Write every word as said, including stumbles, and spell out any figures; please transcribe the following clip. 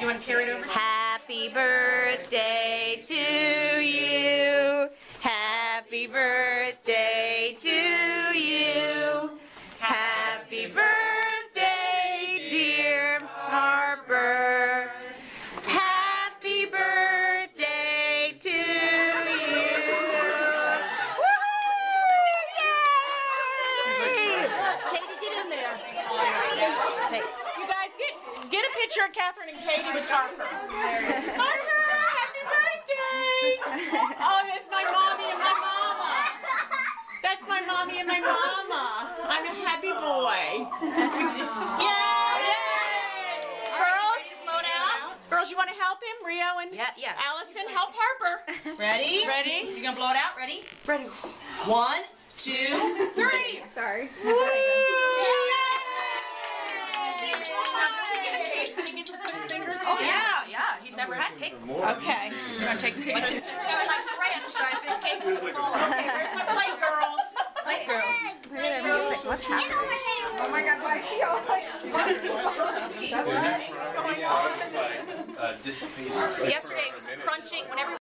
You want to carry it over? Happy birthday to you. Happy birthday to you. Happy birthday, dear Harper. Happy birthday to you. Yay! Katie, get in there. Thanks. You guys get get a picture of Catherine and Katie with Harper. Harper, happy birthday! Oh, that's my mommy and my mama. That's my mommy and my mama. I'm a happy boy. Yay! Girls, float out. Girls, you want to help him? Rio and Yeah, yeah. Allison, help Harper. Ready? Ready? You gonna blow it out? Ready? Ready. One, two, three. Sorry. Woo! Oh yeah, yeah. He's never had cake before. Okay. You want to take a picture? But this guy likes ranch, so I think cake's gonna fall out. Okay, where's my plate, girls? Plate girls. Everybody's like, what's happening? Oh my God, why I see all like, what's going on? Uh, dissipates. Yesterday it was crunching. Whenever